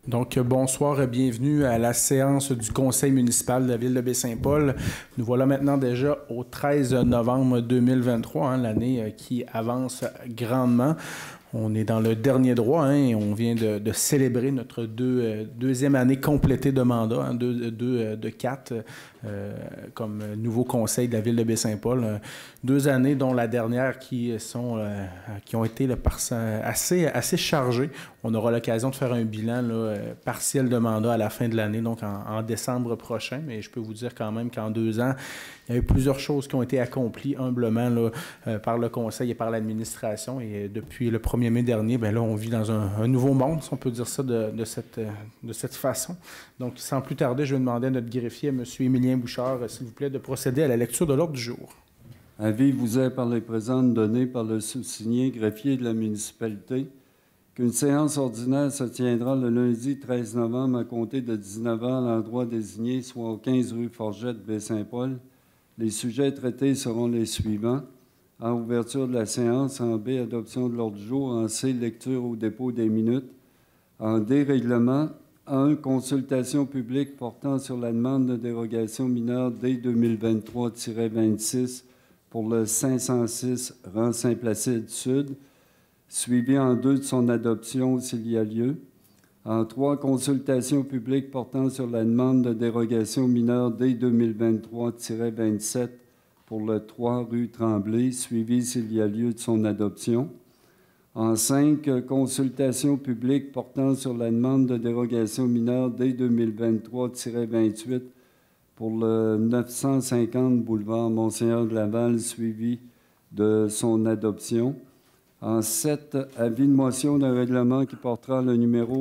Donc, bonsoir et bienvenue à la séance du Conseil municipal de la ville de Baie-Saint-Paul. Nous voilà maintenant déjà au 13 novembre 2023, l'année qui avance grandement. On est dans le dernier droit et on vient de célébrer notre deuxième année complétée de mandat, de 4 comme nouveau conseil de la ville de Baie-Saint-Paul. 2 années dont la dernière qui ont été assez chargées. On aura l'occasion de faire un bilan partiel de mandat à la fin de l'année, donc en décembre prochain. Mais je peux vous dire quand même qu'en 2 ans, il y a eu plusieurs choses qui ont été accomplies humblement par le conseil et par l'administration. Et depuis le 1er mai dernier, bien là, on vit dans un nouveau monde, si on peut dire ça de cette façon. Donc, sans plus tarder, je vais demander à notre greffier, M. Émilien Bouchard, s'il vous plaît, de procéder à la lecture de l'ordre du jour. Avis vous est par les présentes données par le sous-signé greffier de la municipalité qu'une séance ordinaire se tiendra le lundi 13 novembre à compter de 19h à l'endroit désigné, soit au 15 rue Forgette, Baie-Saint-Paul. Les sujets traités seront les suivants. En ouverture de la séance, en B, adoption de l'ordre du jour, en C, lecture ou dépôt des minutes. En D, règlement, 1, consultation publique portant sur la demande de dérogation mineure D 2023-26 pour le 506 rang Saint-Placide Sud, suivi en 2 de son adoption s'il y a lieu. En 3, consultation publique portant sur la demande de dérogation mineure D 2023-27 pour le 3 rue Tremblay, suivi s'il y a lieu de son adoption. En 5, consultation publique portant sur la demande de dérogation mineure D 2023-28 pour le 950 boulevard Monseigneur de Laval, suivi de son adoption. En 7, avis de motion d'un règlement qui portera le numéro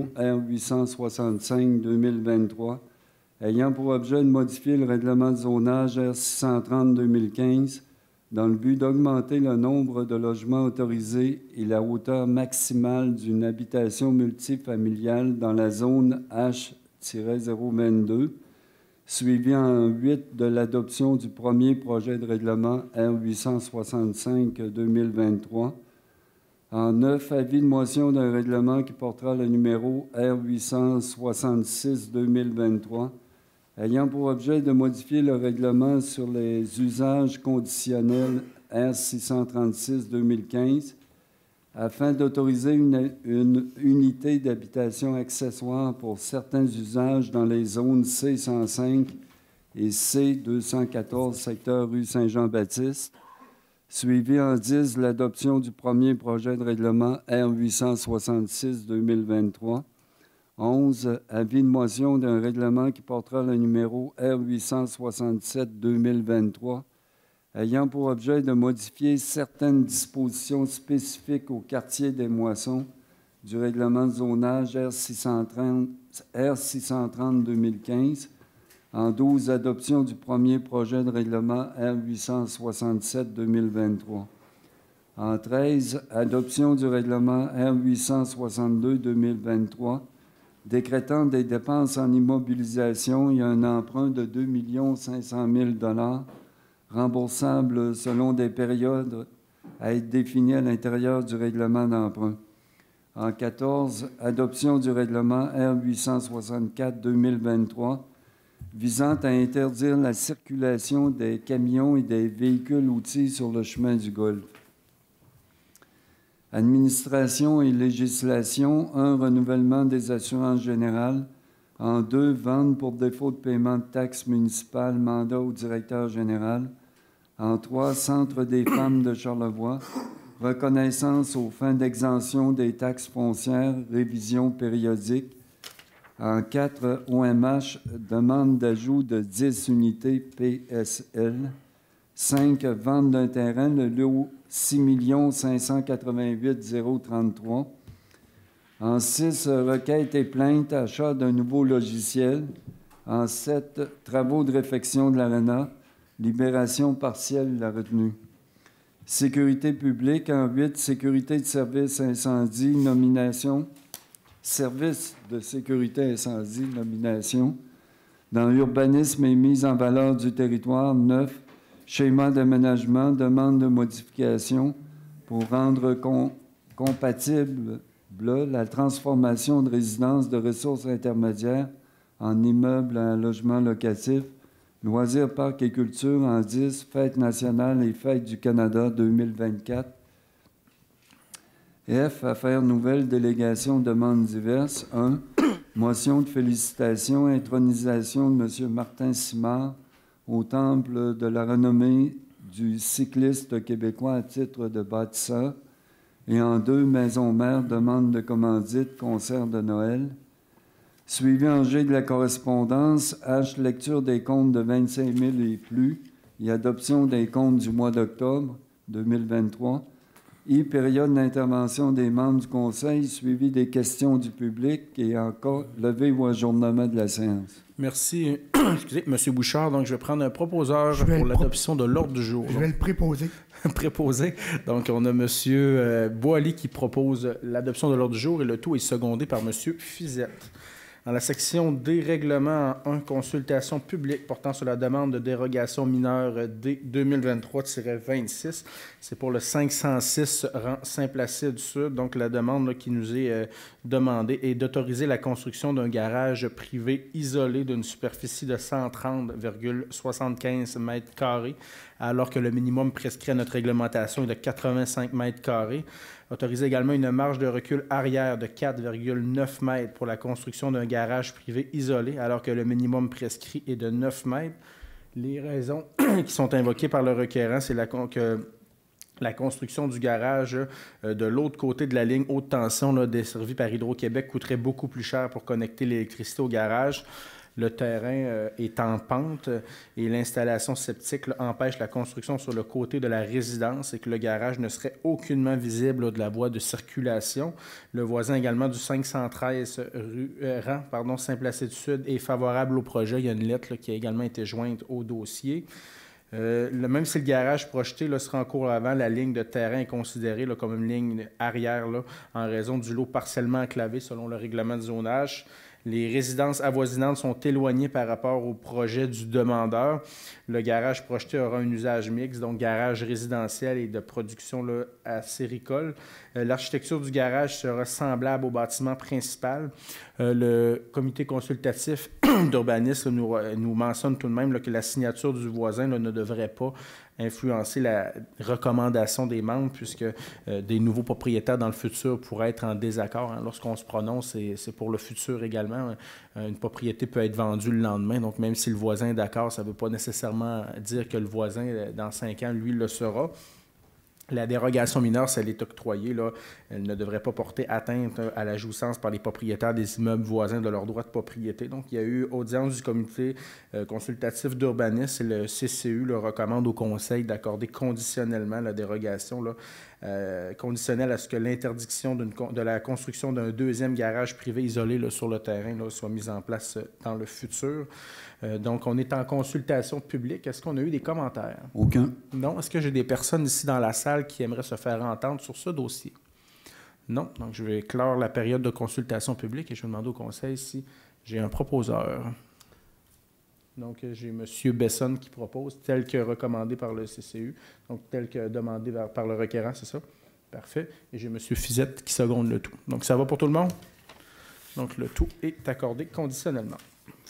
R865-2023, ayant pour objet de modifier le règlement de zonage R630-2015 dans le but d'augmenter le nombre de logements autorisés et la hauteur maximale d'une habitation multifamiliale dans la zone H-022, suivi en 8 de l'adoption du premier projet de règlement R865-2023. En 9, avis de motion d'un règlement qui portera le numéro R866-2023, ayant pour objet de modifier le règlement sur les usages conditionnels R636-2015 afin d'autoriser une unité d'habitation accessoire pour certains usages dans les zones C105 et C214, secteur rue Saint-Jean-Baptiste, suivi en 10 l'adoption du premier projet de règlement R866-2023. 11, avis de motion d'un règlement qui portera le numéro R867-2023, ayant pour objet de modifier certaines dispositions spécifiques au quartier des Moissons du règlement de zonage R630-2015. En 12, adoption du premier projet de règlement R867-2023. En 13, adoption du règlement R862-2023, décrétant des dépenses en immobilisation et un emprunt de 2 500 000 $ remboursables selon des périodes à être définies à l'intérieur du règlement d'emprunt. En 14, adoption du règlement R864-2023, visant à interdire la circulation des camions et des véhicules-outils sur le chemin du Golfe. Administration et législation, 1, renouvellement des assurances générales. En 2, vente pour défaut de paiement de taxes municipales, mandat au directeur général. En 3, Centre des femmes de Charlevoix, reconnaissance aux fins d'exemption des taxes foncières, révision périodique. En 4, OMH, demande d'ajout de 10 unités PSL. 5, vente d'un terrain, le lot 6 588 033. En 6, requête et plainte, achat d'un nouveau logiciel. En 7, travaux de réfection de l'ARENA, libération partielle de la retenue. Sécurité publique. En 8, sécurité de service incendie, nomination. Service de sécurité incendie, nomination. Dans l'urbanisme et mise en valeur du territoire. 9, schéma d'aménagement, demande de modification pour rendre compatible la transformation de résidences de ressources intermédiaires en immeubles à logement locatif, loisirs, parcs et culture en 10, Fête nationale et Fête du Canada 2024. F, affaires nouvelles, délégation, demandes diverses. 1, motion de félicitations, intronisation de M. Martin Simard au Temple de la renommée du cycliste québécois à titre de bâtisseur. Et en 2, Maison Mère, demande de commandite, concert de Noël. Suivi en G de la correspondance, H, lecture des comptes de 25 000 et plus et adoption des comptes du mois d'octobre 2023. I, période d'intervention des membres du Conseil, suivi des questions du public et encore levée ou ajournement de la séance. Merci. Excusez, M. Bouchard. Donc, je vais prendre un proposeur pour l'adoption de l'ordre du jour. Je vais le préposer. Préposé. Donc, on a M. Boily qui propose l'adoption de l'ordre du jour et le tout est secondé par M. Fizette. Dans la section des règlements 1, consultation publique portant sur la demande de dérogation mineure D 2023-26, c'est pour le 506 rang Saint-Placide Sud. Donc, la demande là, qui nous est demandée est d'autoriser la construction d'un garage privé isolé d'une superficie de 130,75 mètres carrés, alors que le minimum prescrit à notre réglementation est de 85 mètres carrés. Autoriser également une marge de recul arrière de 4,9 mètres pour la construction d'un garage privé isolé, alors que le minimum prescrit est de 9 mètres. Les raisons qui sont invoquées par le requérant, c'est que la construction du garage de l'autre côté de la ligne haute tension là, desservie par Hydro-Québec coûterait beaucoup plus cher pour connecter l'électricité au garage. Le terrain est en pente et l'installation septique là, empêche la construction sur le côté de la résidence et que le garage ne serait aucunement visible là, de la voie de circulation. Le voisin également du 513 rang Saint-Placide Sud est favorable au projet. Il y a une lettre là, qui a également été jointe au dossier. Même si le garage projeté là, sera en cours avant, la ligne de terrain est considérée là, comme une ligne arrière là, en raison du lot partiellement enclavé selon le règlement de zonage. Les résidences avoisinantes sont éloignées par rapport au projet du demandeur. Le garage projeté aura un usage mixte, donc garage résidentiel et de production là, acéricole. L'architecture du garage sera semblable au bâtiment principal. Le comité consultatif d'urbanisme nous mentionne tout de même là, que la signature du voisin là, ne devrait pas influencer la recommandation des membres puisque des nouveaux propriétaires dans le futur pourraient être en désaccord. Hein. Lorsqu'on se prononce, c'est pour le futur également. Une propriété peut être vendue le lendemain. Donc, même si le voisin est d'accord, ça ne veut pas nécessairement dire que le voisin, dans 5 ans, lui, le sera. La dérogation mineure, si elle est octroyée, là, elle ne devrait pas porter atteinte à la jouissance par les propriétaires des immeubles voisins de leurs droits de propriété. Donc, il y a eu audience du comité consultatif d'urbanisme et le CCU le recommande au Conseil d'accorder conditionnellement la dérogation, là, conditionnelle à ce que l'interdiction de la construction d'un deuxième garage privé isolé là, sur le terrain là, soit mise en place dans le futur. Donc, on est en consultation publique. Est-ce qu'on a eu des commentaires? Aucun. Non. Est-ce que j'ai des personnes ici dans la salle qui aimeraient se faire entendre sur ce dossier? Non. Donc, je vais clore la période de consultation publique et je vais demander au Conseil si j'ai un proposeur. Donc, j'ai M. Besson qui propose, tel que recommandé par le CCU, donc tel que demandé par le requérant, c'est ça? Parfait. Et j'ai M. Fizette qui seconde le tout. Donc, ça va pour tout le monde? Donc, le tout est accordé conditionnellement.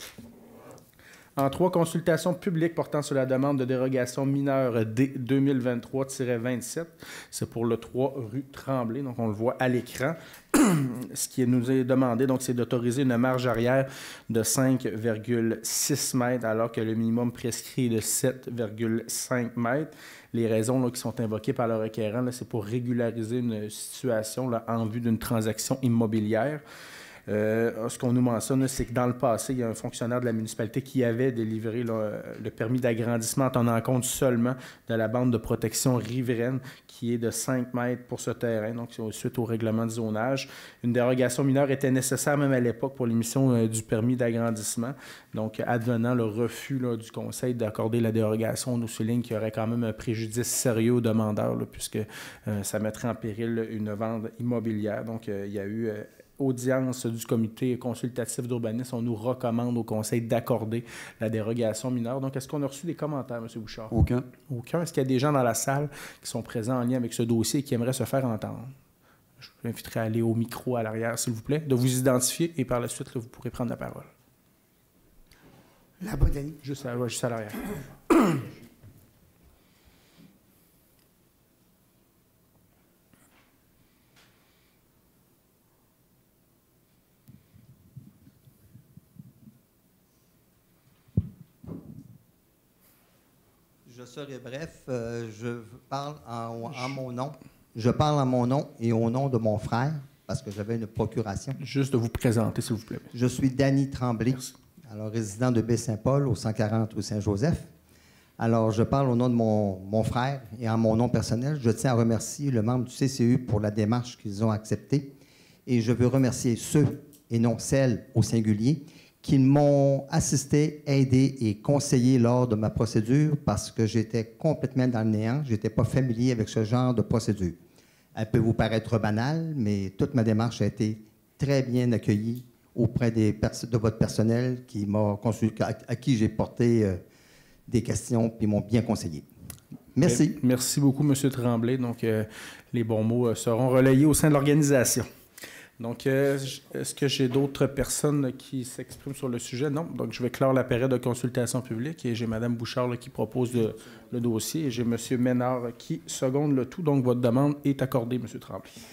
En 3, consultation publique portant sur la demande de dérogation mineure D 2023-27. C'est pour le 3 rue Tremblay. Donc, on le voit à l'écran. Ce qui nous est demandé, donc, c'est d'autoriser une marge arrière de 5,6 mètres alors que le minimum prescrit est de 7,5 mètres. Les raisons là, qui sont invoquées par le requérant, là, c'est pour régulariser une situation là, en vue d'une transaction immobilière. Ce qu'on nous mentionne, c'est que dans le passé, il y a un fonctionnaire de la municipalité qui avait délivré là, le permis d'agrandissement en tenant compte seulement de la bande de protection riveraine qui est de 5 mètres pour ce terrain, donc suite au règlement de zonage. Une dérogation mineure était nécessaire même à l'époque pour l'émission du permis d'agrandissement. Donc, advenant le refus là, du Conseil d'accorder la dérogation, on nous souligne qu'il y aurait quand même un préjudice sérieux aux demandeurs là, puisque ça mettrait en péril une vente immobilière. Donc, il y a eu audience du comité consultatif d'urbanisme, on nous recommande au Conseil d'accorder la dérogation mineure. Donc, est-ce qu'on a reçu des commentaires, M. Bouchard? Aucun. Aucun. Est-ce qu'il y a des gens dans la salle qui sont présents en lien avec ce dossier et qui aimeraient se faire entendre? Je vous inviterai à aller au micro à l'arrière, s'il vous plaît, de vous identifier et par la suite, là, vous pourrez prendre la parole. Là-bas, Denis. Juste à l'arrière. Je serai bref. Je parle en mon nom. Je parle en mon nom et au nom de mon frère, parce que j'avais une procuration. Juste de vous présenter, s'il vous plaît. Je suis Danny Tremblay, Merci. alors résident de Baie-Saint-Paul, au 140 rue Saint-Joseph. Alors, je parle au nom de mon frère et en mon nom personnel. Je tiens à remercier le membre du CCU pour la démarche qu'ils ont acceptée. Et je veux remercier ceux, et non celles au singulier, qui m'ont assisté, aidé et conseillé lors de ma procédure parce que j'étais complètement dans le néant. Je n'étais pas familier avec ce genre de procédure. Elle peut vous paraître banale, mais toute ma démarche a été très bien accueillie auprès de votre personnel à qui j'ai porté des questions et m'ont bien conseillé. Merci. Merci beaucoup, M. Tremblay. Donc, les bons mots seront relayés au sein de l'organisation. Donc, est-ce que j'ai d'autres personnes qui s'expriment sur le sujet? Non. Donc, je vais clore la période de consultation publique et j'ai Mme Bouchard là, qui propose le dossier et j'ai M. Ménard qui seconde le tout. Donc, votre demande est accordée, M. Tremblay. Ça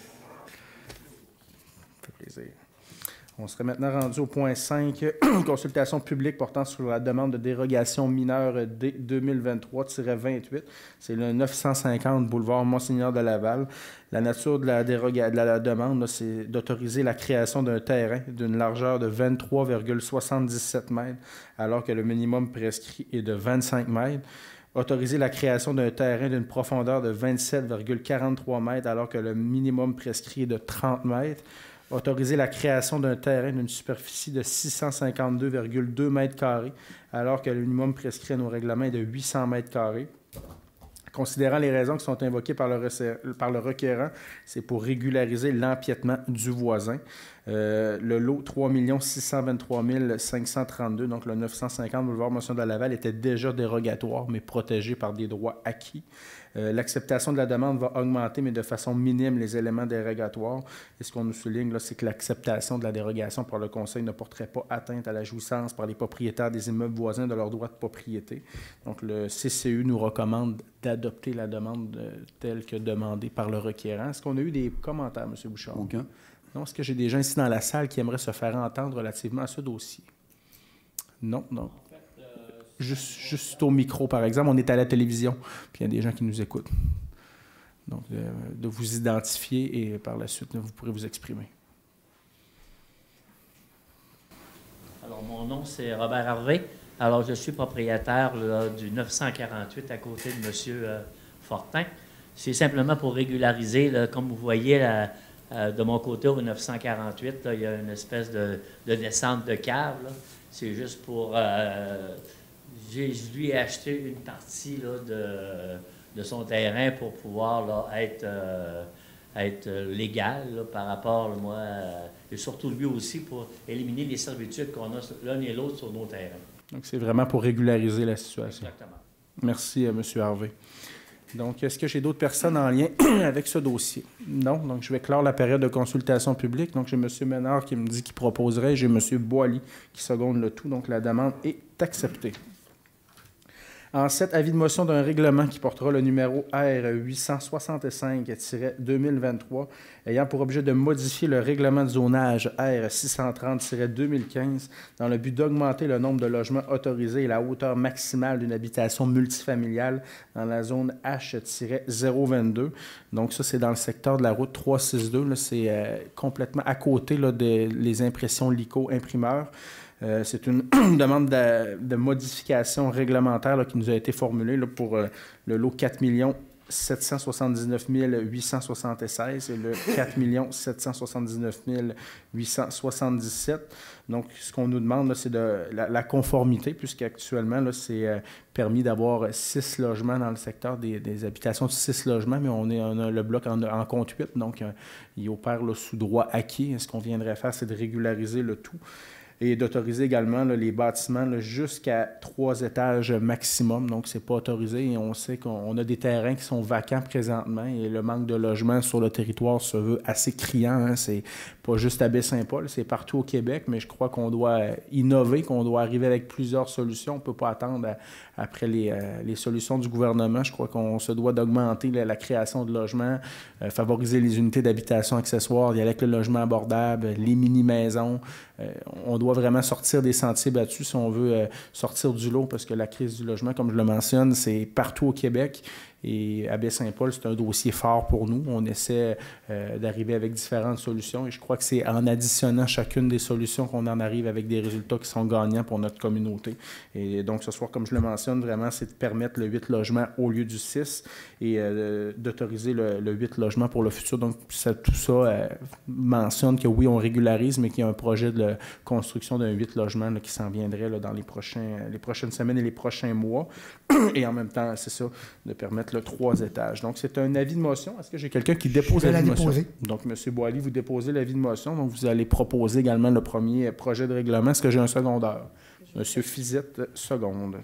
fait plaisir. On serait maintenant rendu au point 5, consultation publique portant sur la demande de dérogation mineure D 2023-28. C'est le 950 boulevard Monseigneur de Laval. La nature de la demande, c'est d'autoriser la création d'un terrain d'une largeur de 23,77 mètres, alors que le minimum prescrit est de 25 mètres. Autoriser la création d'un terrain d'une profondeur de 27,43 mètres, alors que le minimum prescrit est de 30 mètres. Autoriser la création d'un terrain d'une superficie de 652,2 mètres carrés, alors que le minimum prescrit à nos règlements est de 800 mètres carrés. Considérant les raisons qui sont invoquées par le requérant, c'est pour régulariser l'empiètement du voisin. Le lot 3 623 532, donc le 950 boulevard Monseigneur de Laval, était déjà dérogatoire, mais protégé par des droits acquis. L'acceptation de la demande va augmenter, mais de façon minime, les éléments dérogatoires. Et ce qu'on nous souligne, là, c'est que l'acceptation de la dérogation par le Conseil ne porterait pas atteinte à la jouissance par les propriétaires des immeubles voisins de leurs droits de propriété. Donc, le CCU nous recommande d'adopter la demande telle que demandée par le requérant. Est-ce qu'on a eu des commentaires, M. Bouchard? Aucun. Non. Est-ce que j'ai des gens ici dans la salle qui aimeraient se faire entendre relativement à ce dossier? Non, non. Juste au micro, par exemple. On est à la télévision, puis il y a des gens qui nous écoutent. Donc, de vous identifier et par la suite, vous pourrez vous exprimer. Alors, mon nom, c'est Robert Harvey. Alors, je suis propriétaire là, du 948 à côté de M. Fortin. C'est simplement pour régulariser, là, comme vous voyez, de mon côté, au 948, là, il y a une espèce de descente de cave. C'est juste pour... je lui ai acheté une partie là, de son terrain pour pouvoir là, être légal là, par rapport, là, moi, et surtout lui aussi, pour éliminer les servitudes qu'on a l'un et l'autre sur nos terrains. Donc, c'est vraiment pour régulariser la situation. Exactement. Merci, M. Harvey. Donc, est-ce que j'ai d'autres personnes en lien avec ce dossier? Non. Donc, je vais clore la période de consultation publique. Donc, j'ai M. Ménard qui me dit qu'il proposerait. J'ai M. Boily qui seconde le tout. Donc, la demande est acceptée. En 7, avis de motion d'un règlement qui portera le numéro R865-2023, ayant pour objet de modifier le règlement de zonage R630-2015 dans le but d'augmenter le nombre de logements autorisés et la hauteur maximale d'une habitation multifamiliale dans la zone H-022. Donc ça, c'est dans le secteur de la route 362. C'est complètement à côté là, des impressions LICO imprimeurs. C'est une demande de modification réglementaire là, qui nous a été formulée là, pour le lot 4 779 876 et le 4 779 877. Donc, ce qu'on nous demande, là, c'est de la conformité, puisqu'actuellement, c'est permis d'avoir 6 logements dans le secteur des habitations de 6 logements, mais on a le bloc en compte 8, donc il opère là, sous droit acquis. Ce qu'on viendrait faire, c'est de régulariser le tout. et d'autoriser également là, les bâtiments jusqu'à 3 étages maximum. Donc, c'est pas autorisé et on sait qu'on a des terrains qui sont vacants présentement et le manque de logement sur le territoire se veut assez criant. Hein. C'est pas juste à Baie-Saint-Paul, c'est partout au Québec, mais je crois qu'on doit innover, qu'on doit arriver avec plusieurs solutions. On ne peut pas attendre après les solutions du gouvernement. Je crois qu'on se doit d'augmenter la création de logements, favoriser les unités d'habitation accessoires, y aller avec le logement abordable, les mini-maisons. On doit vraiment sortir des sentiers battus si on veut sortir du lot, parce que la crise du logement, comme je le mentionne, c'est partout au Québec. Et à Baie-Saint-Paul, c'est un dossier fort pour nous. On essaie d'arriver avec différentes solutions et je crois que c'est en additionnant chacune des solutions qu'on en arrive avec des résultats qui sont gagnants pour notre communauté. Et donc, ce soir, comme je le mentionne, vraiment, c'est de permettre le 8 logements au lieu du 6 et d'autoriser le 8 logements pour le futur. Donc, tout ça mentionne que oui, on régularise, mais qu'il y a un projet de construction d'un 8 logements là, qui s'en viendrait là, dans les prochaines semaines et les prochains mois. Et en même temps, c'est ça, de permettre le 3 étages. Donc, c'est un avis de motion. Est-ce que j'ai quelqu'un qui dépose l'avis de motion? Donc, M. Boily, vous déposez l'avis de motion. Donc, vous allez proposer également le premier projet de règlement. Est-ce que j'ai un secondeur? M. Fizette, seconde.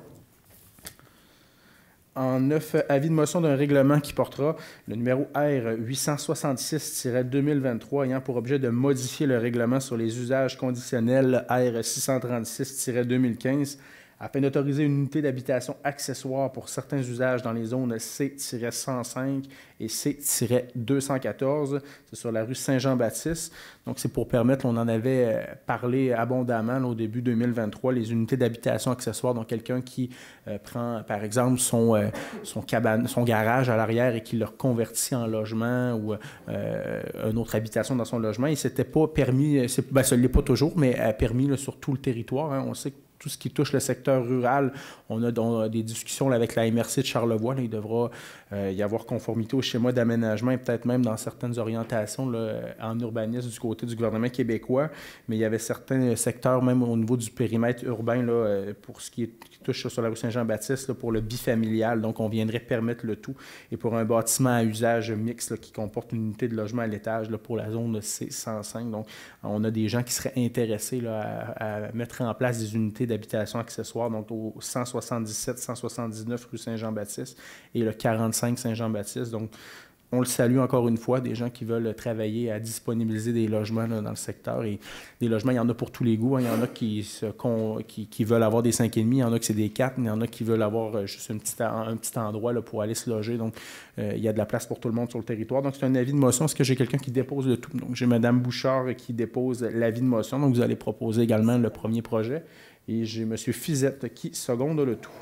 En 9, avis de motion d'un règlement qui portera le numéro R 866-2023 ayant pour objet de modifier le règlement sur les usages conditionnels R 636-2015 afin d'autoriser une unité d'habitation accessoire pour certains usages dans les zones C-105 et C-214. C'est sur la rue Saint-Jean-Baptiste. Donc, c'est pour permettre, on en avait parlé abondamment là, au début 2023, les unités d'habitation accessoires. Donc, quelqu'un qui prend, par exemple, son garage à l'arrière et qui le reconvertit en logement ou une autre habitation dans son logement. Et c'était pas permis, ça ne l'est pas toujours, mais permis là, sur tout le territoire. Hein. On sait que tout ce qui touche le secteur rural, on a des discussions là, avec la MRC de Charlevoix. Là, il devra y avoir conformité au schéma d'aménagement et peut-être même dans certaines orientations là, en urbanisme du côté du gouvernement québécois. Mais il y avait certains secteurs, même au niveau du périmètre urbain, là, pour ce qui touche sur la rue Saint-Jean-Baptiste, là, pour le bifamilial. Donc, on viendrait permettre le tout. Et pour un bâtiment à usage mixte là, qui comporte une unité de logement à l'étage là, pour la zone C105. Donc, on a des gens qui seraient intéressés là, à mettre en place des unités d'habitation accessoires, donc au 177-179 rue Saint-Jean-Baptiste et le 45 Saint-Jean-Baptiste. Donc, on le salue encore une fois, des gens qui veulent travailler à disponibiliser des logements là, dans le secteur. Et des logements, il y en a pour tous les goûts. Hein. Il y en a qui veulent avoir des 5,5, il y en a qui c'est des 4, il y en a qui veulent avoir juste un petit endroit là, pour aller se loger. Donc, il y a de la place pour tout le monde sur le territoire. Donc, c'est un avis de motion. Est-ce que j'ai quelqu'un qui dépose le tout? Donc, j'ai Mme Bouchard qui dépose l'avis de motion. Donc, vous allez proposer également le premier projet. Et j'ai M. Fizette qui seconde le tout.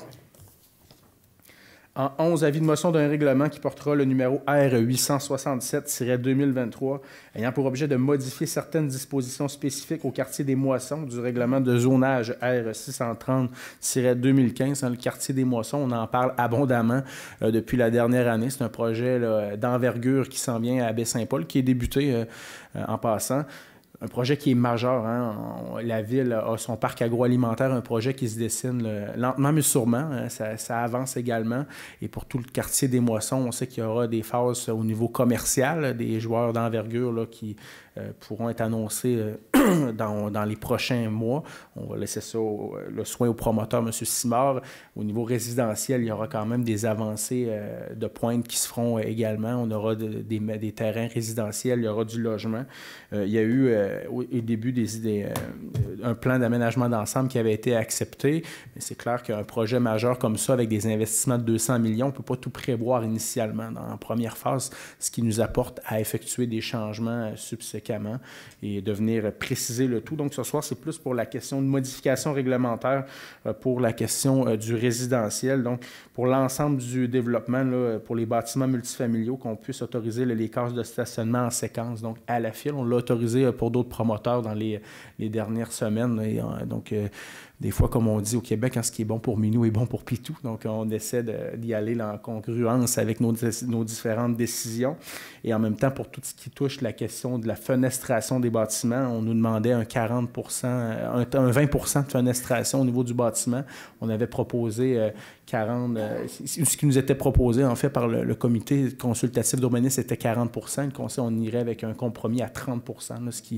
En 11, avis de motion d'un règlement qui portera le numéro R 867-2023, ayant pour objet de modifier certaines dispositions spécifiques au quartier des Moissons du règlement de zonage R 630-2015. Dans le quartier des Moissons, on en parle abondamment depuis la dernière année. C'est un projet là, d'envergure qui s'en vient à Baie-Saint-Paul, qui est débuté en passant. Un projet qui est majeur. Hein? La ville a son parc agroalimentaire, un projet qui se dessine lentement mais sûrement. Hein? Ça avance également. Et pour tout le quartier des Moissons, on sait qu'il y aura des phases au niveau commercial, des joueurs d'envergure là, qui pourront être annoncés dans les prochains mois. On va laisser ça le soin au promoteur, M. Simard. Au niveau résidentiel, il y aura quand même des avancées de pointe qui se feront également. On aura des terrains résidentiels, il y aura du logement. Il y a eu au début un plan d'aménagement d'ensemble qui avait été accepté. Mais c'est clair qu'un projet majeur comme ça, avec des investissements de 200 millions, on ne peut pas tout prévoir initialement dans la première phase, ce qui nous apporte à effectuer des changements subséquemment et de venir préciser le tout. Donc, ce soir, c'est plus pour la question de modification réglementaire pour la question du résidentiel. Donc, pour l'ensemble du développement, là, pour les bâtiments multifamiliaux, qu'on puisse autoriser les cases de stationnement en séquence, donc à la file. On l'a autorisé pour d'autres promoteurs dans les dernières semaines. Et, donc, des fois, comme on dit au Québec, hein, ce qui est bon pour Minou est bon pour Pitou. Donc, on essaie d'y aller là, en congruence avec nos différentes décisions. Et en même temps, pour tout ce qui touche la question de la fenestration des bâtiments, on nous demandait un 40%, un 20% de fenestration au niveau du bâtiment. On avait proposé 40%. Ce qui nous était proposé, en fait, par le comité consultatif d'urbanisme, c'était 40%. Le conseil, on irait avec un compromis à 30%, là, ce qui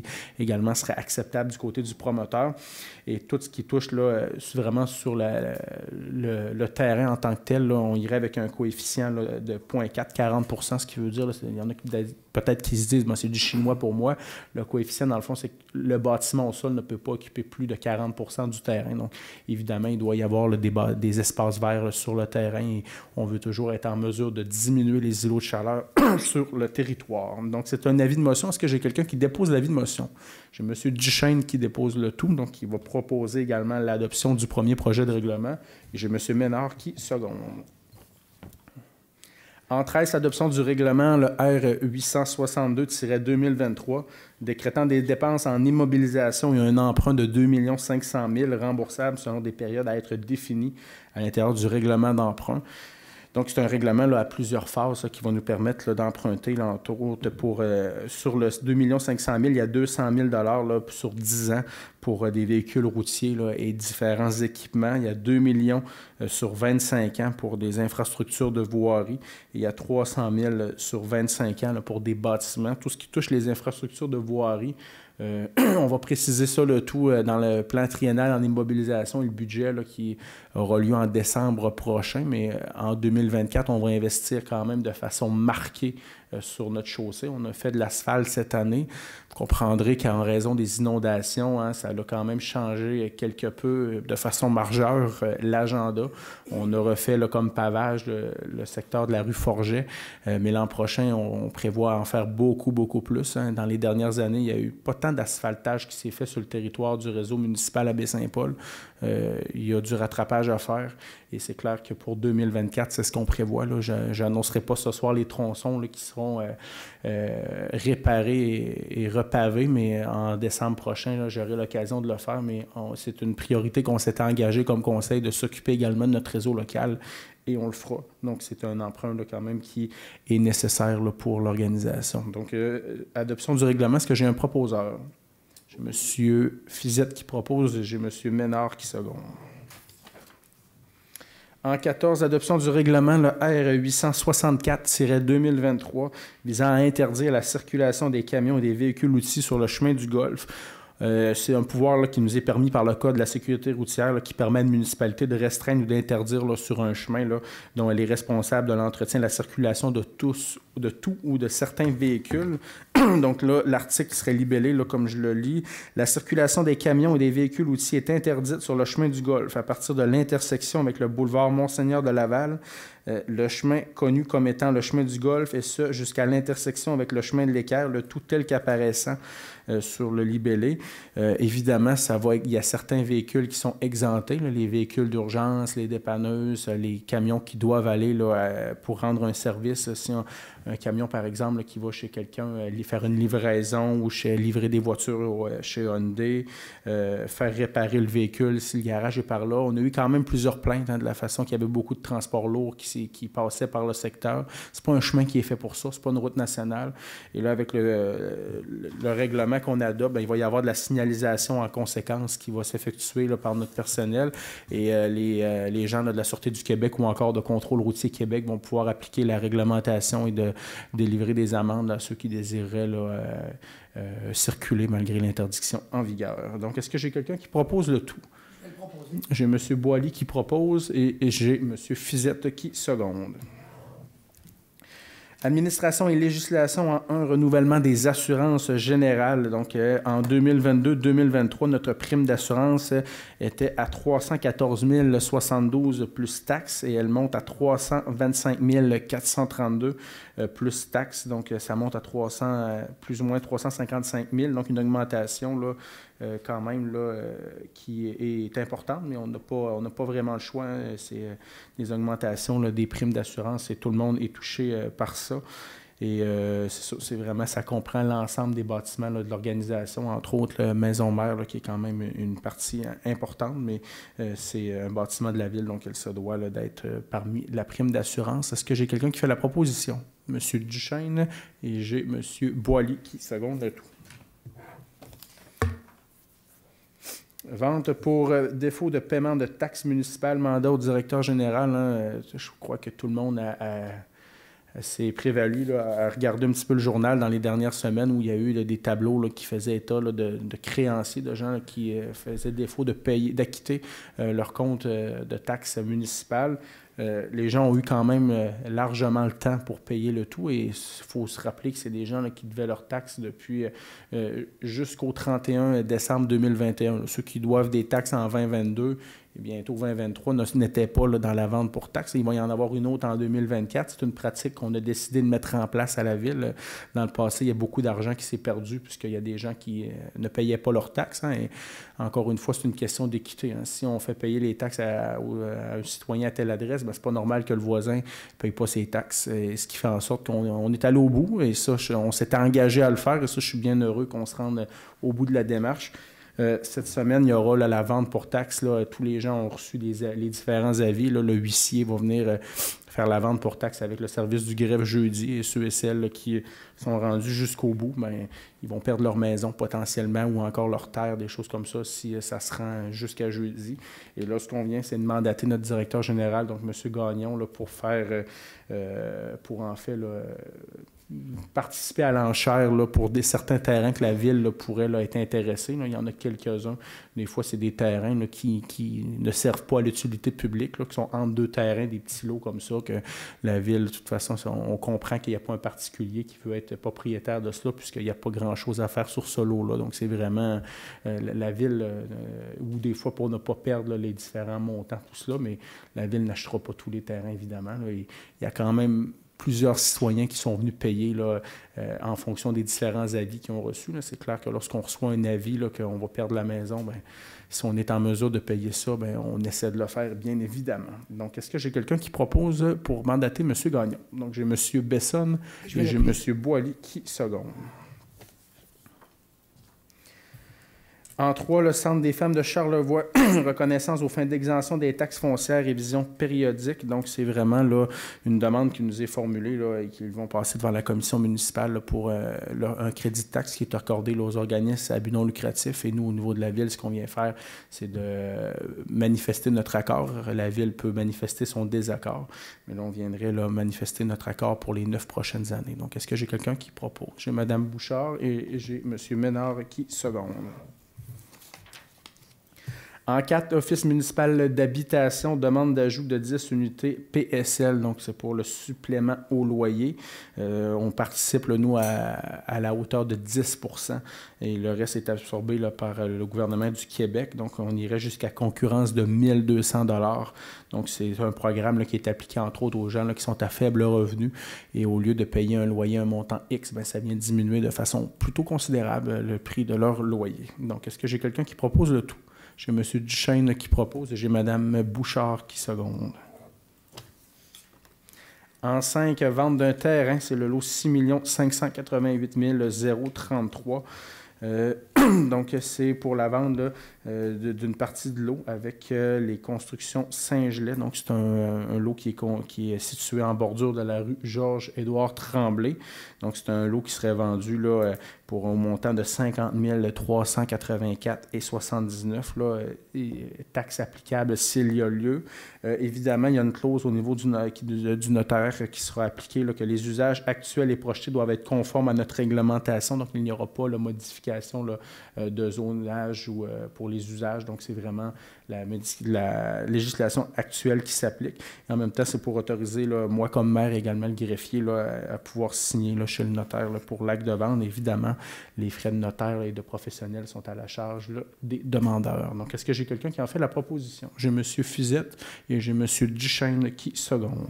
également serait acceptable du côté du promoteur. Et tout ce qui touche là, vraiment sur le terrain en tant que tel, là, on irait avec un coefficient là, de 0,4, 40 %, ce qui veut dire, il y en a peut-être qui se disent, c'est du chinois pour moi. Le coefficient, dans le fond, c'est que le bâtiment au sol ne peut pas occuper plus de 40 % du terrain. Donc, évidemment, il doit y avoir des espaces verts là, sur le terrain et on veut toujours être en mesure de diminuer les îlots de chaleur sur le territoire. Donc, c'est un avis de motion. Est-ce que j'ai quelqu'un qui dépose l'avis de motion? J'ai M. Duchesne qui dépose le tout, donc il va proposer également l'adoption du premier projet de règlement. Et j'ai M. Ménard qui seconde. En 13, adoption du règlement, le R 862-2023, décrétant des dépenses en immobilisation et un emprunt de 2 500 000 remboursables selon des périodes à être définies à l'intérieur du règlement d'emprunt. Donc, c'est un règlement là, à plusieurs phases là, qui va nous permettre là, d'emprunter là, sur le 2 500 000, il y a 200 000 là, sur 10 ans pour des véhicules routiers là, et différents équipements. Il y a 2 millions sur 25 ans pour des infrastructures de voirie. Et il y a 300 000 sur 25 ans là, pour des bâtiments. Tout ce qui touche les infrastructures de voirie, on va préciser ça le tout dans le plan triennal en immobilisation et le budget là, qui aura lieu en décembre prochain, mais en 2024, on va investir quand même de façon marquée sur notre chaussée. On a fait de l'asphalte cette année. Vous comprendrez qu'en raison des inondations, hein, ça a quand même changé quelque peu de façon majeure l'agenda. On a refait là, comme pavage le secteur de la rue Forget, mais l'an prochain, on prévoit en faire beaucoup, beaucoup plus. Hein. Dans les dernières années, il n'y a eu pas tant d'asphaltage qui s'est fait sur le territoire du réseau municipal à Baie-Saint-Paul. Il y a du rattrapage à faire et c'est clair que pour 2024, c'est ce qu'on prévoit. Je n'annoncerai pas ce soir les tronçons là, qui seront réparés et repavés, mais en décembre prochain, là, j'aurai l'occasion de le faire, mais c'est une priorité qu'on s'était engagé comme conseil de s'occuper également de notre réseau local et on le fera. Donc, c'est un emprunt là, quand même qui est nécessaire là, pour l'organisation. Donc, adoption du règlement, est-ce que j'ai un proposeur? J'ai M. Fizette qui propose et j'ai M. Ménard qui seconde. En 14, adoption du règlement, le R 864-2023, visant à interdire la circulation des camions et des véhicules-outils sur le chemin du Golfe. C'est un pouvoir là, qui nous est permis par le Code de la sécurité routière là, qui permet à une municipalité de restreindre ou d'interdire là, sur un chemin là, dont elle est responsable de l'entretien de la circulation de tout ou de certains véhicules. Donc là, l'article serait libellé, là, comme je le lis. La circulation des camions et des véhicules outils est interdite sur le chemin du Golfe à partir de l'intersection avec le boulevard Monseigneur de Laval, le chemin connu comme étant le chemin du Golfe, et ce, jusqu'à l'intersection avec le chemin de l'Équerre, le tout tel qu'apparaissant sur le libellé. Évidemment, il y a certains véhicules qui sont exemptés, là, les véhicules d'urgence, les dépanneuses, les camions qui doivent aller là, pour rendre un service. Si un camion, par exemple, là, qui va chez quelqu'un faire une livraison ou livrer des voitures chez Hyundai, faire réparer le véhicule si le garage est par là. On a eu quand même plusieurs plaintes de la façon qu'il y avait beaucoup de transports lourds qui passaient par le secteur. C'est pas un chemin qui est fait pour ça, c'est pas une route nationale. Et là, avec le règlement qu'on adopte, il va y avoir de la signalisation en conséquence qui va s'effectuer là, par notre personnel. Et les gens là, de la Sûreté du Québec ou encore de Contrôle routier Québec vont pouvoir appliquer la réglementation et de délivrer des amendes à ceux qui désiraient là, circuler malgré l'interdiction en vigueur. Donc, est-ce que j'ai quelqu'un qui propose le tout? J'ai M. Boily qui propose et j'ai M. Fizette qui seconde. Administration et législation en 1, renouvellement des assurances générales. Donc, en 2022-2023, notre prime d'assurance était à 314 072 plus taxes et elle monte à 325 432 plus taxes. Donc, ça monte à plus ou moins 355 000. Donc, une augmentation là, quand même là, qui est importante, mais on n'a pas vraiment le choix. C'est des augmentations là, des primes d'assurance et tout le monde est touché par ça. Et c'est vraiment, ça comprend l'ensemble des bâtiments là, de l'organisation, entre autres la Maison Mère, là, qui est quand même une partie importante, mais c'est un bâtiment de la ville, donc elle se doit là, d'être parmi la prime d'assurance. Est-ce que j'ai quelqu'un qui fait la proposition? M. Duchesne et j'ai M. Boily qui seconde le tout. Vente pour défaut de paiement de taxes municipales, mandat au directeur général. Hein, je crois que tout le monde a s'est prévalu là, à regarder un petit peu le journal dans les dernières semaines où il y a eu là, des tableaux là, qui faisaient état là, de créanciers, de gens là, qui faisaient défaut d'acquitter leur compte de taxes municipales. Les gens ont eu quand même largement le temps pour payer le tout et il faut se rappeler que c'est des gens là, qui devaient leurs taxes depuis jusqu'au 31 décembre 2021. Là. Ceux qui doivent des taxes en 2022 et bientôt 2023 n'étaient pas là, dans la vente pour taxes. Il va y en avoir une autre en 2024. C'est une pratique qu'on a décidé de mettre en place à la Ville. Dans le passé, il y a beaucoup d'argent qui s'est perdu puisqu'il y a des gens qui ne payaient pas leurs taxes. Hein, et encore une fois, c'est une question d'équité. Hein. Si on fait payer les taxes à un citoyen à telle adresse, ben, c'est pas normal que le voisin ne paye pas ses taxes. Et ce qui fait en sorte qu'on est allé au bout. Et ça, on s'était engagé à le faire. Et ça, je suis bien heureux qu'on se rende au bout de la démarche. Cette semaine, il y aura là, la vente pour taxes. Là, tous les gens ont reçu les différents avis. Là, le huissier va venir faire la vente pour taxes avec le service du greffe jeudi. Et ceux et celles là, qui sont rendus jusqu'au bout, ben, ils vont perdre leur maison potentiellement ou encore leur terre, des choses comme ça, si ça se rend jusqu'à jeudi. Et là, ce qu'on vient, c'est de mandater notre directeur général, donc M. Gagnon, là, pour faire, pour en fait, là, participer à l'enchère là, pour certains terrains que la Ville là, pourrait là, être intéressée. Là. Il y en a quelques-uns. Des fois, c'est des terrains là, qui ne servent pas à l'utilité publique, là, qui sont entre deux terrains, des petits lots comme ça, que la Ville, de toute façon, on comprend qu'il n'y a pas un particulier qui veut être propriétaire de cela, puisqu'il n'y a pas grand-chose à faire sur ce lot-là. Donc, c'est vraiment la Ville, ou des fois, pour ne pas perdre là, les différents montants, tout cela, mais la Ville n'achètera pas tous les terrains, évidemment. Là. Il y a quand même plusieurs citoyens qui sont venus payer là, en fonction des différents avis qu'ils ont reçus. Là. C'est clair que lorsqu'on reçoit un avis là, qu'on va perdre la maison, bien, si on est en mesure de payer ça, bien, on essaie de le faire, bien évidemment. Donc, est-ce que j'ai quelqu'un qui propose pour mandater M. Gagnon? Donc, j'ai M. Bessonne et j'ai M. Boily qui seconde. En 3, le Centre des femmes de Charlevoix, reconnaissance aux fins d'exemption des taxes foncières, révision périodique. Donc, c'est vraiment là, une demande qui nous est formulée là, et qu'ils vont passer devant la commission municipale là, pour un crédit de taxe qui est accordé là, aux organismes à but non lucratif. Et nous, au niveau de la Ville, ce qu'on vient faire, c'est de manifester notre accord. La Ville peut manifester son désaccord, mais là, on viendrait là, manifester notre accord pour les 9 prochaines années. Donc, est-ce que j'ai quelqu'un qui propose? J'ai Mme Bouchard et j'ai M. Ménard qui seconde. En 4, Office municipal d'habitation, demande d'ajout de 10 unités PSL, donc c'est pour le supplément au loyer. On participe, là, nous, à la hauteur de 10 % et le reste est absorbé là, par le gouvernement du Québec. Donc, on irait jusqu'à concurrence de 1 200 $. Donc, c'est un programme là, qui est appliqué, entre autres, aux gens là, qui sont à faible revenu. Et au lieu de payer un loyer, un montant X, bien, ça vient diminuer de façon plutôt considérable le prix de leur loyer. Donc, est-ce que j'ai quelqu'un qui propose le tout? J'ai M. Duchesne qui propose et j'ai Mme Bouchard qui seconde. En 5, vente d'un terrain, c'est le lot 6 588 033. Donc, c'est pour la vente là, d'une partie de l'eau avec les constructions Saint-Gelais. Donc, c'est un lot qui est situé en bordure de la rue Georges-Édouard Tremblay. Donc, c'est un lot qui serait vendu là, pour un montant de 50 384,79 là, taxes applicables s'il y a lieu. Évidemment, il y a une clause au niveau du notaire qui sera appliquée, là, que les usages actuels et projetés doivent être conformes à notre réglementation. Donc, il n'y aura pas la modification là, de zonage ou pour les usages. Donc, c'est vraiment la législation actuelle qui s'applique. Et en même temps, c'est pour autoriser, là, moi comme maire et également le greffier, là, à pouvoir signer là, chez le notaire là, pour l'acte de vente. Évidemment, les frais de notaire et de professionnels sont à la charge là, des demandeurs. Donc, est-ce que j'ai quelqu'un qui en fait la proposition? J'ai M. Fuzette et j'ai M. Duchesne qui seconde.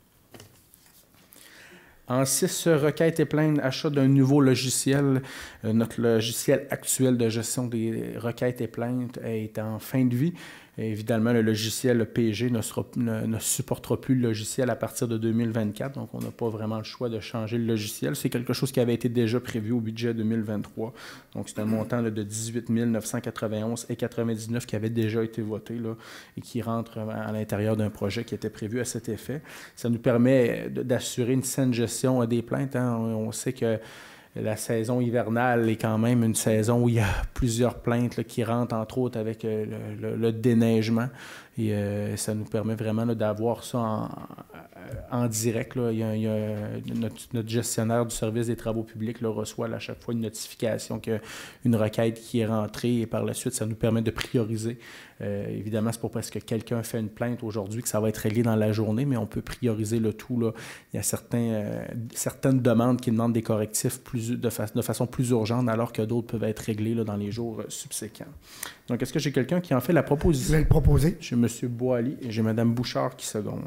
En 6, requête et plainte, achat d'un nouveau logiciel. Notre logiciel actuel de gestion des requêtes et plaintes est en fin de vie. Et évidemment, le logiciel PG ne supportera plus le logiciel à partir de 2024. Donc, on n'a pas vraiment le choix de changer le logiciel. C'est quelque chose qui avait été déjà prévu au budget 2023. Donc, c'est un montant là, de 18 991,99 qui avait déjà été voté là, et qui rentre à l'intérieur d'un projet qui était prévu à cet effet. Ça nous permet d'assurer une saine gestion des plaintes. Hein. On sait que la saison hivernale est quand même une saison où il y a plusieurs plaintes là, qui rentrent, entre autres, avec le déneigement. Et ça nous permet vraiment là, d'avoir ça en direct. Là. Il y a notre gestionnaire du service des travaux publics là, reçoit là, à chaque fois une notification qu'une requête qui est rentrée et par la suite, ça nous permet de prioriser. Évidemment, c'est pas parce que quelqu'un fait une plainte aujourd'hui que ça va être réglé dans la journée, mais on peut prioriser le tout. Là. Il y a certaines demandes qui demandent des correctifs de façon plus urgente, alors que d'autres peuvent être réglés là, dans les jours subséquents. Donc, est-ce que j'ai quelqu'un qui en fait la proposition? Je vais le proposer. J'ai M. Boily et j'ai Mme Bouchard qui seconde.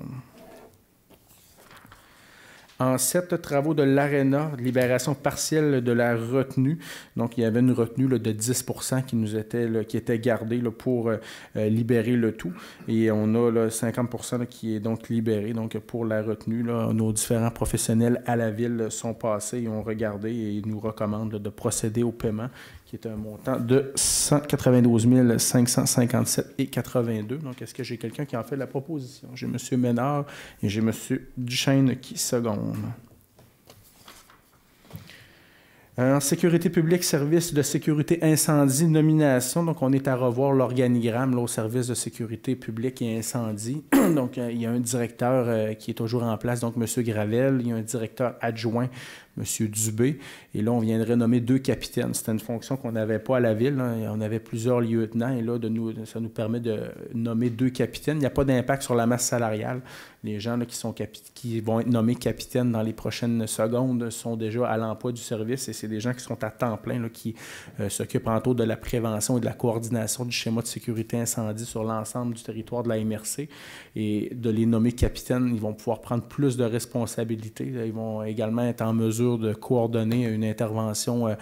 En 7 travaux de l'ARENA, libération partielle de la retenue. Donc, il y avait une retenue là, de 10 qui était gardée là, pour libérer le tout. Et on a là, 50 là, qui est donc libéré. Donc, pour la retenue, là, nos différents professionnels à la ville sont passés et ont regardé et nous recommandent là, de procéder au paiement, qui est un montant de 192 557,82. Donc, est-ce que j'ai quelqu'un qui en fait la proposition? J'ai M. Ménard et j'ai M. Duchesne qui seconde. En sécurité publique, service de sécurité incendie, nomination. Donc, on est à revoir l'organigramme là, au service de sécurité publique et incendie. Donc, il y a un directeur qui est toujours en place, donc M. Gravel. Il y a un directeur adjoint, M. Dubé. Et là, on viendrait nommer 2 capitaines. C'était une fonction qu'on n'avait pas à la ville. Là. On avait plusieurs lieutenants. Et là, ça nous permet de nommer 2 capitaines. Il n'y a pas d'impact sur la masse salariale. Les gens là, qui vont être nommés capitaines dans les prochaines secondes sont déjà à l'emploi du service. Et c'est des gens qui sont à temps plein, là, qui s'occupent entre autres de la prévention et de la coordination du schéma de sécurité incendie sur l'ensemble du territoire de la MRC. Et de les nommer capitaines, ils vont pouvoir prendre plus de responsabilités. Ils vont également être en mesure de coordonner une intervention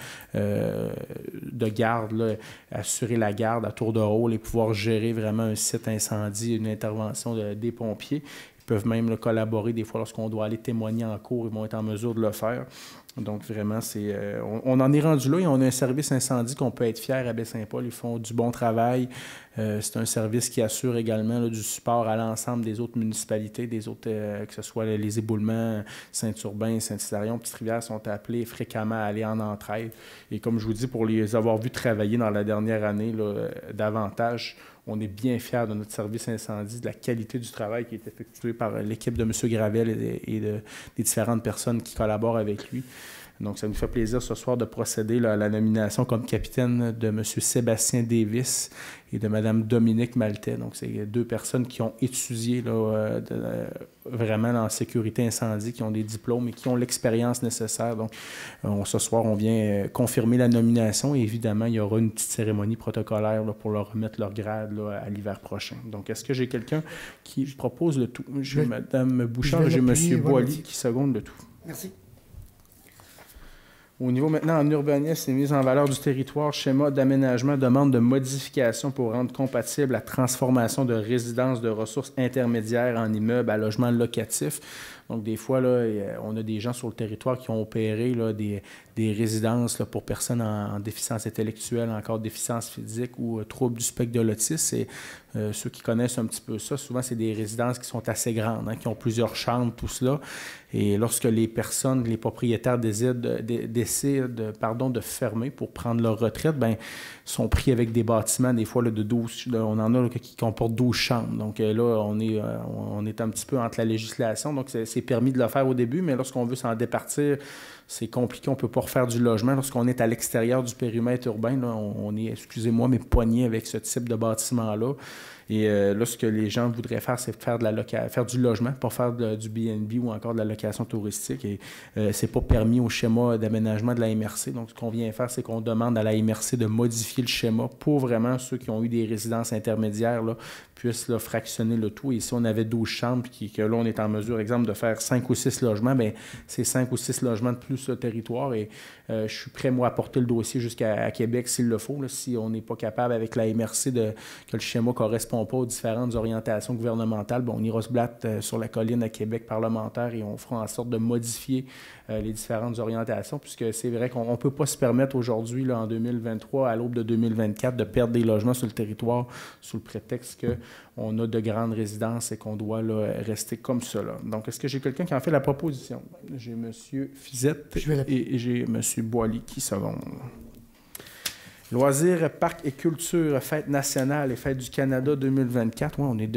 de garde, là, assurer la garde à tour de rôle et pouvoir gérer vraiment un site incendie, une intervention des pompiers. Ils peuvent même là, collaborer des fois lorsqu'on doit aller témoigner en cours, ils vont être en mesure de le faire. Donc vraiment, on en est rendu là et on a un service incendie qu'on peut être fier à Baie-Saint-Paul. Ils font du bon travail. C'est un service qui assure également là, du support à l'ensemble des autres municipalités, que ce soit les éboulements, Saint-Urbain, Saint-Hilarion, Petite-Rivière sont appelés fréquemment à aller en entraide. Et comme je vous dis, pour les avoir vus travailler dans la dernière année là, davantage, on est bien fiers de notre service incendie, de la qualité du travail qui est effectué par l'équipe de M. Gravel et des différentes personnes qui collaborent avec lui. Donc, ça nous fait plaisir ce soir de procéder là, à la nomination comme capitaine de M. Sébastien Davis et de Mme Dominique Maltais. Donc, c'est 2 personnes qui ont étudié là, vraiment en sécurité incendie, qui ont des diplômes et qui ont l'expérience nécessaire. Donc, ce soir, on vient confirmer la nomination et évidemment, il y aura une petite cérémonie protocolaire là, pour leur remettre leur grade là, à l'hiver prochain. Donc, est-ce que j'ai quelqu'un qui propose le tout? J'ai Mme Bouchard et j'ai M. Boily qui seconde le tout. Merci. Au niveau maintenant en urbanisme et mise en valeur du territoire, schéma d'aménagement demande de modification pour rendre compatible la transformation de résidences de ressources intermédiaires en immeubles à logement locatif. Donc, des fois, là, on a des gens sur le territoire qui ont opéré là, des résidences là, pour personnes en déficience intellectuelle, encore déficience physique ou troubles du spectre de l'autisme. Et ceux qui connaissent un petit peu ça, souvent, c'est des résidences qui sont assez grandes, hein, qui ont plusieurs chambres, tout cela. Et lorsque les propriétaires décident de fermer pour prendre leur retraite, bien, sont pris avec des bâtiments, des fois là, de 12, là, on en a là, qui comportent 12 chambres. Donc là, on est un petit peu entre la législation. Donc, c'est permis de le faire au début, mais lorsqu'on veut s'en départir, c'est compliqué. On ne peut pas refaire du logement. Lorsqu'on est à l'extérieur du périmètre urbain, là, on est, excusez-moi, mais poigné avec ce type de bâtiment-là. Et là, ce que les gens voudraient faire, c'est faire du logement, pas faire du B&B ou encore de la location touristique. Et c'est pas permis au schéma d'aménagement de la MRC. Donc, ce qu'on vient faire, c'est qu'on demande à la MRC de modifier le schéma pour vraiment ceux qui ont eu des résidences intermédiaires là, puissent là, fractionner le tout. Et si on avait 12 chambres, puis que là, on est en mesure, exemple, de faire 5 ou 6 logements, bien, c'est 5 ou 6 logements de plus sur le territoire. Et je suis prêt, moi, à porter le dossier jusqu'à Québec s'il le faut. Là, si on n'est pas capable avec la MRC que le schéma correspond pas aux différentes orientations gouvernementales, bien, on ira se battre sur la colline à Québec parlementaire et on fera en sorte de modifier les différentes orientations, puisque c'est vrai qu'on ne peut pas se permettre aujourd'hui, là, en 2023, à l'aube de 2024, de perdre des logements sur le territoire sous le prétexte qu'on a de grandes résidences et qu'on doit là, rester comme cela. Donc, est-ce que j'ai quelqu'un qui en fait la proposition? J'ai M. Fizette et j'ai M. Boily qui seconde. Loisirs, parcs et culture, fête nationale et fête du Canada 2024. Oui, on est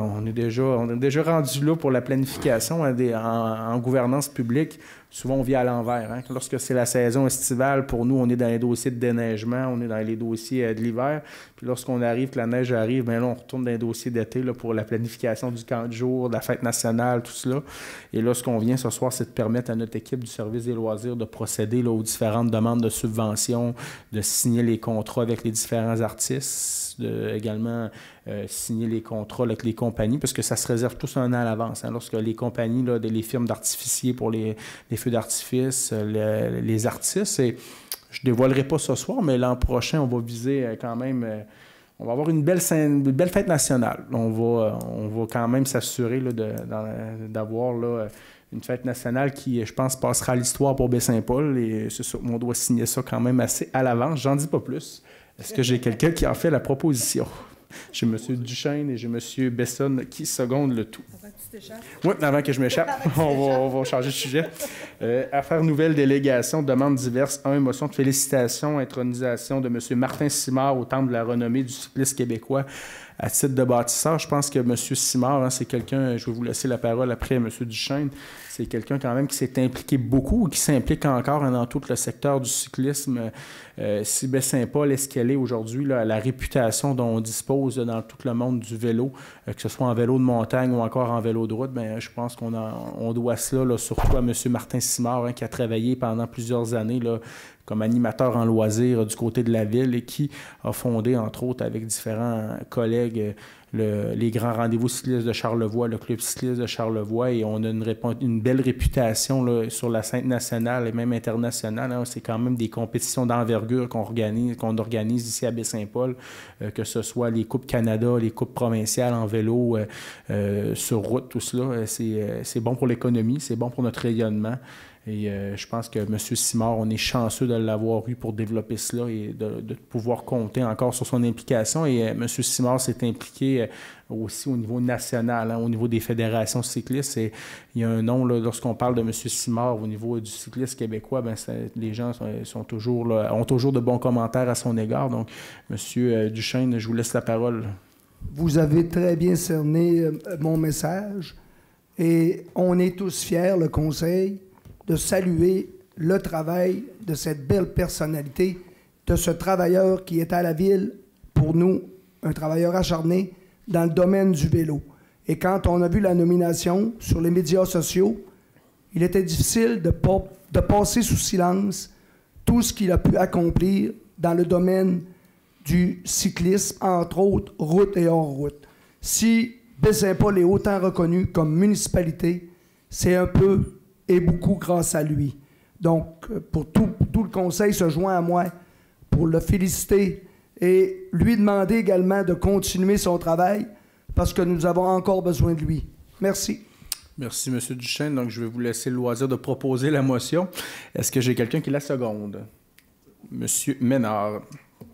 déjà rendu là pour la planification en gouvernance publique. Souvent, on vit à l'envers. Hein? Lorsque c'est la saison estivale, pour nous, on est dans les dossiers de déneigement, on est dans les dossiers de l'hiver. Puis lorsqu'on arrive, que la neige arrive, bien là, on retourne dans les dossiers d'été là, pour la planification du camp de jour, de la fête nationale, tout cela. Et là, ce qu'on vient ce soir, c'est de permettre à notre équipe du service des loisirs de procéder là, aux différentes demandes de subventions, de signer les contrats avec les différents artistes, également signer les contrats avec les compagnies, parce que ça se réserve tous un an à l'avance. Hein, lorsque les compagnies, là, les firmes d'artificiers pour les feux d'artifice, les artistes, et je ne dévoilerai pas ce soir, mais l'an prochain, on va viser quand même... on va avoir une belle fête nationale. On va quand même s'assurer là, d'avoir là, une fête nationale qui, je pense, passera à l'histoire pour Baie-Saint-Paul. Et c'est ça, on doit signer ça quand même assez à l'avance. J'en dis pas plus. Est-ce que j'ai quelqu'un qui en fait la proposition? J'ai M. Duchesne et j'ai M. Besson qui secondent le tout. Avant que tu t'échappes. Oui, avant que je m'échappe, on va changer de sujet. Affaires nouvelles, délégation, demandes diverses. 1, motion de félicitations, intronisation de M. Martin Simard au temple de la renommée du cycliste québécois à titre de bâtisseur. Je pense que M. Simard, hein, c'est quelqu'un, je vais vous laisser la parole après M. Duchesne, c'est quelqu'un quand même qui s'est impliqué beaucoup, qui s'implique encore dans tout le secteur du cyclisme. Si Baie-Saint-Paul est ce qu'elle est aujourd'hui, là, la réputation dont on dispose là, dans tout le monde du vélo, que ce soit en vélo de montagne ou encore en vélo de route, bien, je pense qu'on doit cela là, surtout à M. Martin Simard, hein, qui a travaillé pendant plusieurs années là, comme animateur en loisirs du côté de la ville et qui a fondé, entre autres, avec différents collègues, les grands rendez-vous cyclistes de Charlevoix, le club cycliste de Charlevoix, et on a une belle réputation là, sur la scène nationale et même internationale. Hein. C'est quand même des compétitions d'envergure qu'on organise ici à Baie-Saint-Paul, que ce soit les Coupes Canada, les Coupes provinciales en vélo, sur route, tout cela. C'est bon pour l'économie, c'est bon pour notre rayonnement. Et je pense que M. Simard, on est chanceux de l'avoir eu pour développer cela et de pouvoir compter encore sur son implication. Et M. Simard s'est impliqué aussi au niveau national, hein, au niveau des fédérations cyclistes. Et il y a un nom, là, lorsqu'on parle de M. Simard au niveau du cyclisme québécois, bien, les gens sont toujours, là, ont toujours de bons commentaires à son égard. Donc, M. Duchesne, je vous laisse la parole. Vous avez très bien cerné mon message et on est tous fiers, le Conseil, de saluer le travail de cette belle personnalité, de ce travailleur qui est à la ville, pour nous, un travailleur acharné dans le domaine du vélo. Et quand on a vu la nomination sur les médias sociaux, il était difficile de passer sous silence tout ce qu'il a pu accomplir dans le domaine du cyclisme, entre autres, route et hors route. Si Baie-Saint-Paul est autant reconnu comme municipalité, c'est un peu et beaucoup grâce à lui. Donc, pour tout le Conseil se joint à moi pour le féliciter et lui demander également de continuer son travail parce que nous avons encore besoin de lui. Merci. Merci, M. Duchesne. Donc, je vais vous laisser le loisir de proposer la motion. Est-ce que j'ai quelqu'un qui la seconde? M. Ménard.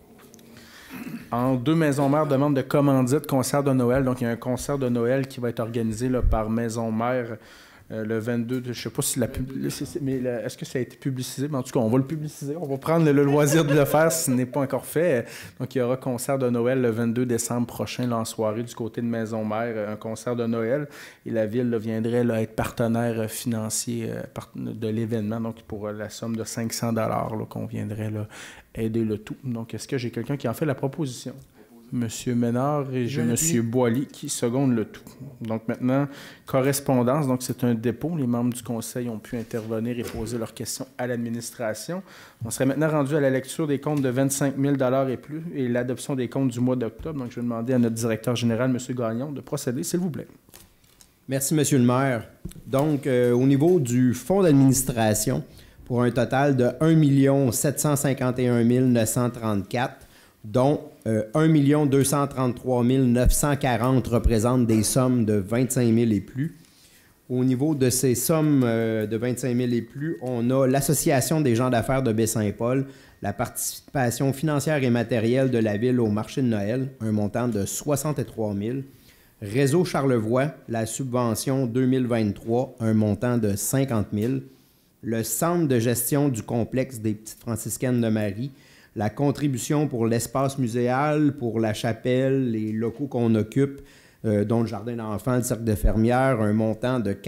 En 2 maisons mères demande de commandite concert de Noël. Donc, il y a un concert de Noël qui va être organisé là, par Maison Mère le 22, je ne sais pas si est-ce que ça a été publicisé? Mais en tout cas, on va le publiciser. On va prendre le loisir de le faire si ce n'est pas encore fait. Donc, il y aura concert de Noël le 22 décembre prochain, là, en soirée, du côté de Maison-Mère, un concert de Noël. Et la ville là, viendrait là, être partenaire financier de l'événement, donc pour la somme de 500 $ qu'on viendrait là, aider le tout. Donc, est-ce que j'ai quelqu'un qui en fait la proposition? M. Ménard et j'ai M. Boily qui secondent le tout. Donc maintenant, correspondance, donc c'est un dépôt. Les membres du Conseil ont pu intervenir et poser leurs questions à l'administration. On serait maintenant rendu à la lecture des comptes de 25 000 $ et plus et l'adoption des comptes du mois d'octobre. Donc je vais demander à notre directeur général, M. Gagnon, de procéder, s'il vous plaît. Merci, M. le maire. Donc, au niveau du fonds d'administration, pour un total de 1 751 934, dont 1 233 940 représentent des sommes de 25 000 et plus. Au niveau de ces sommes de 25 000 et plus, on a l'Association des gens d'affaires de Baie-Saint-Paul, la participation financière et matérielle de la ville au marché de Noël, un montant de 63 000. Réseau Charlevoix, la subvention 2023, un montant de 50 000. Le centre de gestion du complexe des Petites Franciscaines de Marie, la contribution pour l'espace muséal, pour la chapelle, les locaux qu'on occupe, dont le jardin d'enfants, le cercle de fermières, un montant de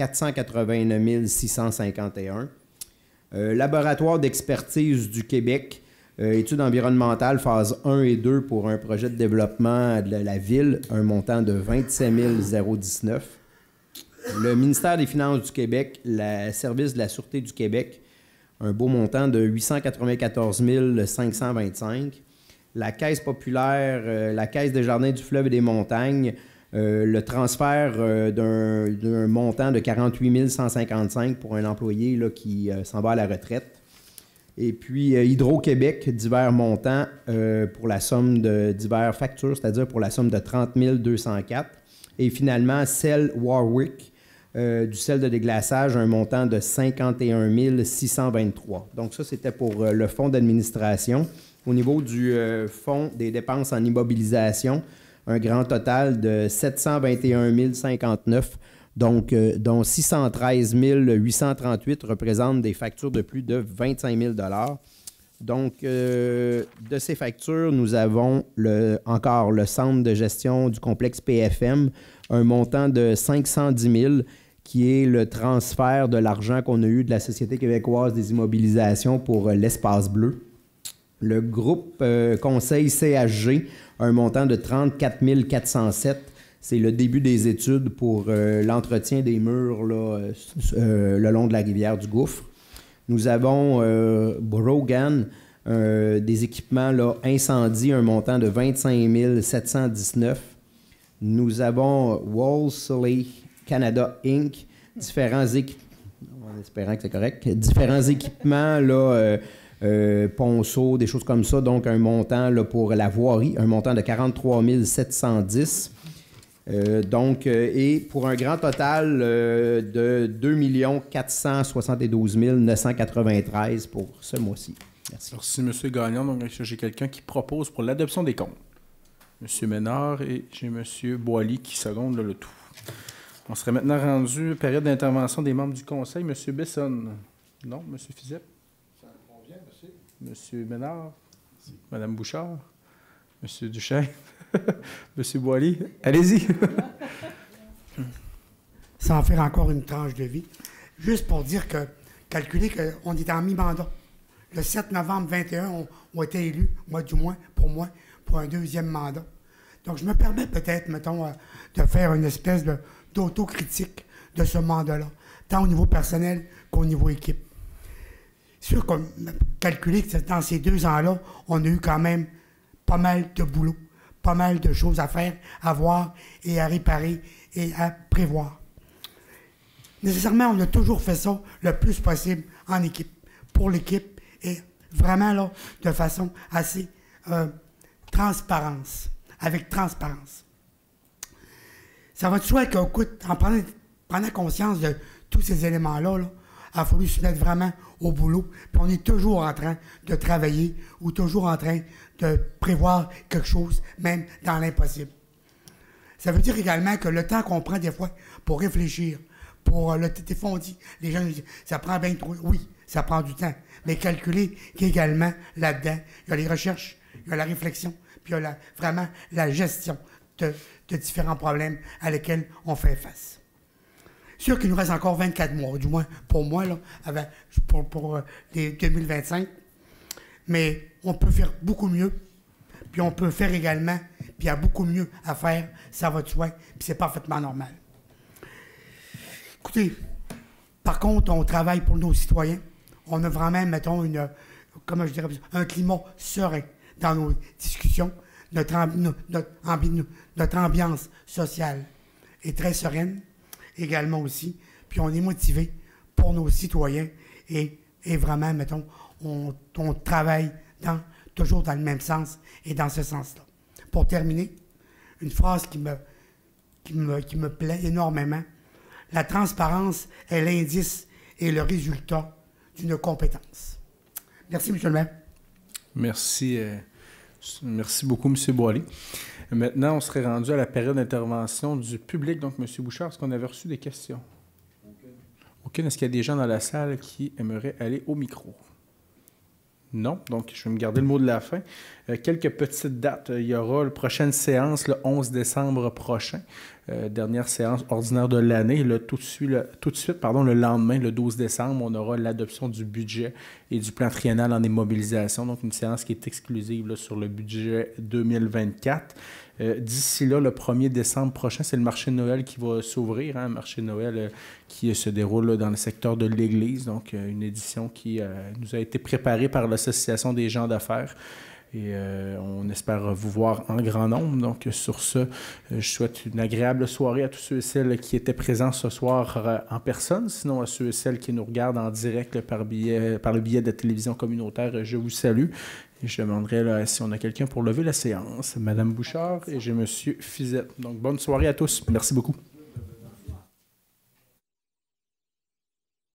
489 651. Laboratoire d'expertise du Québec, études environnementales phase 1 et 2 pour un projet de développement de la ville, un montant de 27 019. Le ministère des Finances du Québec, le service de la Sûreté du Québec, un beau montant de 894 525. La Caisse populaire, la Caisse des jardins du fleuve et des montagnes, le transfert d'un montant de 48 155 pour un employé là, qui s'en va à la retraite. Et puis Hydro-Québec, divers montants pour la somme de divers factures, c'est-à-dire pour la somme de 30 204. Et finalement, Cell Warwick, du sel de déglaçage, un montant de 51 623. Donc ça, c'était pour le fonds d'administration. Au niveau du fonds des dépenses en immobilisation, un grand total de 721 059, donc, dont 613 838 représentent des factures de plus de 25 000 $. Donc, de ces factures, nous avons encore le centre de gestion du complexe PFM, un montant de 510 000 qui est le transfert de l'argent qu'on a eu de la Société québécoise des immobilisations pour l'espace bleu. Le groupe conseil CHG, un montant de 34 407. C'est le début des études pour l'entretien des murs là, le long de la rivière du Gouffre. Nous avons Brogan, des équipements là, incendie, un montant de 25 719. Nous avons Wolseley Canada Inc., différents équipements, en espérant que c'est correct, différents équipements, là, ponceaux, des choses comme ça, donc un montant là, pour la voirie, un montant de 43 710. Et pour un grand total de 2 472 993 pour ce mois-ci. Merci. Merci, M. Gagnon. Donc, j'ai quelqu'un qui propose pour l'adoption des comptes. M. Ménard et j'ai M. Boily qui seconde le tout. On serait maintenant rendu période d'intervention des membres du conseil. M. Besson. Non, M. Fizet. Ça convient, merci. M. Ménard. Merci. Mme Bouchard. M. Duchesne. M. Boily. Allez-y. Sans faire encore une tranche de vie. Juste pour dire que, calculer qu'on est en mi-mandat. Le 7 novembre 2021, on était élus, moi du moins, pour un deuxième mandat. Donc, je me permets peut-être, mettons, de faire une espèce d'autocritique de ce mandat-là, tant au niveau personnel qu'au niveau équipe. C'est sûr qu'on a calculé que dans ces 2 ans-là, on a eu quand même pas mal de boulot, pas mal de choses à faire, à voir et à réparer et à prévoir. Nécessairement, on a toujours fait ça le plus possible en équipe, pour l'équipe, et vraiment là, de façon assez avec transparence. Ça va de soi qu'en prenant conscience de tous ces éléments-là, il a fallu se mettre vraiment au boulot, puis on est toujours en train de travailler ou toujours en train de prévoir quelque chose, même dans l'impossible. Ça veut dire également que le temps qu'on prend des fois pour réfléchir, pour des fois on dit, les gens disent, ça prend bien trop, oui, ça prend du temps, mais calculer qu'également là-dedans, il y a les recherches, il y a la réflexion, puis il y a vraiment la gestion de différents problèmes à lesquels on fait face. Sûr qu'il nous reste encore 24 mois, du moins pour moi, là, pour les 2025, mais on peut faire beaucoup mieux, puis on peut faire également, puis il y a beaucoup mieux à faire, ça va de soi, puis c'est parfaitement normal. Écoutez, par contre, on travaille pour nos citoyens. On a vraiment, mettons, un climat serein dans nos discussions. Notre ambiance sociale est très sereine également aussi. Puis on est motivé pour nos citoyens et vraiment, mettons, on travaille toujours dans le même sens et dans ce sens-là. Pour terminer, une phrase qui me plaît énormément. La transparence est l'indice et le résultat d'une compétence. Merci, M. le maire. Merci beaucoup, M. Boily. Maintenant, on serait rendu à la période d'intervention du public. Donc, M. Bouchard, est-ce qu'on avait reçu des questions? Aucune. Est-ce qu'il y a des gens dans la salle qui aimeraient aller au micro? Non, donc je vais me garder le mot de la fin. Quelques petites dates. Il y aura la prochaine séance le 11 décembre prochain. Dernière séance ordinaire de l'année. Tout de suite, le lendemain, le 12 décembre, on aura l'adoption du budget et du plan triennal en immobilisation. Donc, une séance qui est exclusive là, sur le budget 2024. D'ici là, le 1er décembre prochain, c'est le marché de Noël qui va s'ouvrir. Un marché de Noël qui se déroule là, dans le secteur de l'Église. Donc, une édition qui nous a été préparée par l'Association des gens d'affaires. Et on espère vous voir en grand nombre. Donc, sur ce, je souhaite une agréable soirée à tous ceux et celles qui étaient présents ce soir en personne. Sinon, à ceux et celles qui nous regardent en direct là, par le biais de la télévision communautaire, je vous salue. Et je demanderai là, si on a quelqu'un pour lever la séance. Madame Bouchard et j'ai Monsieur Fizette. Donc, bonne soirée à tous. Merci beaucoup.